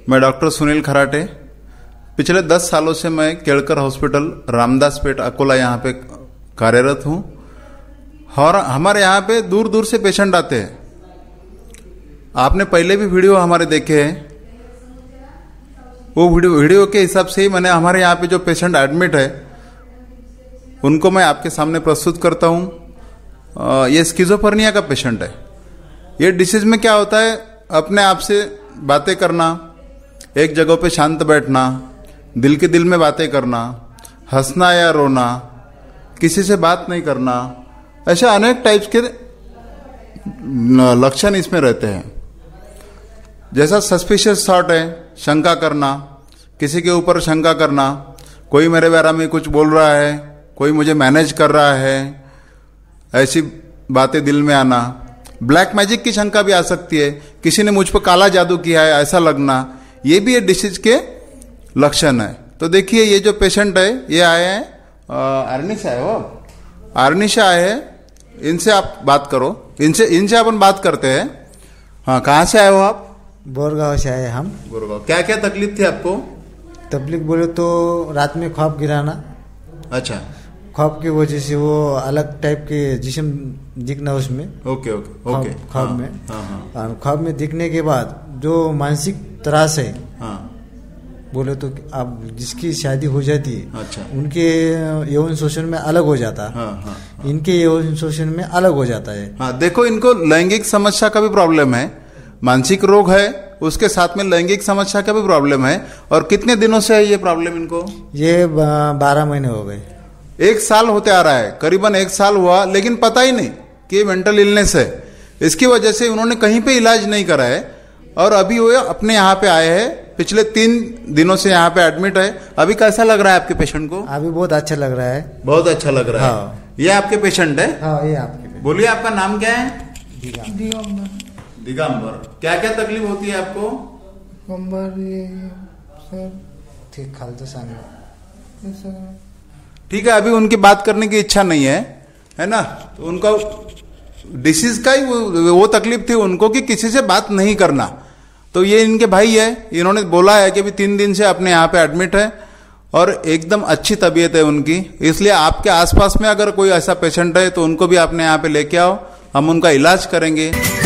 मैं डॉक्टर सुनील खराटे। पिछले 10 सालों से मैं केलकर हॉस्पिटल रामदासपेट अकोला यहाँ पे कार्यरत हूँ और हमारे यहाँ पे दूर दूर से पेशेंट आते हैं। आपने पहले भी वीडियो हमारे देखे हैं, वो वीडियो के हिसाब से ही मैंने हमारे यहाँ पे जो पेशेंट एडमिट है उनको मैं आपके सामने प्रस्तुत करता हूँ। ये स्किज़ोफ्रेनिया का पेशेंट है। ये डिसीज में क्या होता है, अपने आप से बातें करना, एक जगह पे शांत बैठना, दिल के दिल में बातें करना, हंसना या रोना, किसी से बात नहीं करना, ऐसे अनेक टाइप्स के लक्षण इसमें रहते हैं। जैसा सस्पिशियस थॉट है, शंका करना, किसी के ऊपर शंका करना, कोई मेरे बारे में कुछ बोल रहा है, कोई मुझे मैनेज कर रहा है, ऐसी बातें दिल में आना। ब्लैक मैजिक की शंका भी आ सकती है, किसी ने मुझ पर काला जादू किया है ऐसा लगना, ये भी ये डिसीज के लक्षण है। तो देखिए ये जो पेशेंट है ये आए हैं, आर्निशा है, वो आर्निशा आए हैं। इनसे आप बात करो, इनसे अपन बात करते हैं। हाँ, कहाँ से आए हो आप? बोरगांव से आए हम। बोरगांव। क्या क्या तकलीफ थी आपको? तकलीफ बोले तो रात में ख्वाब गिराना। अच्छा। ख्वाब की वजह से वो अलग टाइप के जिस्म दिखना उसमें। Okay okay okay. ख्वाब में। हाँ। ख्वाब में दिखने के बाद जो मानसिक त्रास है, हाँ, बोले तो अब जिसकी शादी हो जाती है, अच्छा, उनके यौन शोषण में अलग हो जाता है। हाँ। इनके यौन शोषण में अलग हो जाता है। हाँ, देखो इनको लैंगिक समस्या का भी प्रॉब्लम है, मानसिक रोग है, उसके साथ में लैंगिक समस्या का भी प्रॉब्लम है। और कितने दिनों से है ये प्रॉब्लम इनको? ये 12 महीने हो गए। 1 साल होते आ रहा है, करीबन 1 साल हुआ, लेकिन पता ही नहीं कि ये मेंटल इलनेस है। इसकी वजह से उन्होंने कहीं पे इलाज नहीं करा है और अभी वो अपने यहाँ पे आए हैं। पिछले 3 दिनों से यहाँ पे एडमिट है। अभी कैसा लग रहा है आपके पेशेंट को? अभी बहुत अच्छा लग रहा है। बहुत अच्छा लग रहा है। ये आपके पेशेंट है? हाँ, ये आपके। बोलिए आपका नाम क्या है? दिगंबर। दिगंबर। क्या क्या तकलीफ होती है आपको? कंबर, ये सर। ठीक, खालता सांग। ठीक है, अभी उनकी बात करने की इच्छा नहीं है ना? तो उनका डिसीज का ही वो तकलीफ थी उनको कि किसी से बात नहीं करना। तो ये इनके भाई है, इन्होंने बोला है कि अभी 3 दिन से अपने यहाँ पे एडमिट है और एकदम अच्छी तबीयत है उनकी। इसलिए आपके आसपास में अगर कोई ऐसा पेशेंट है तो उनको भी अपने यहाँ पे लेके आओ, हम उनका इलाज करेंगे।